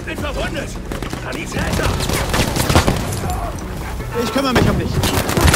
bin verwundet! Sanitäter! Ich kümmere mich um dich.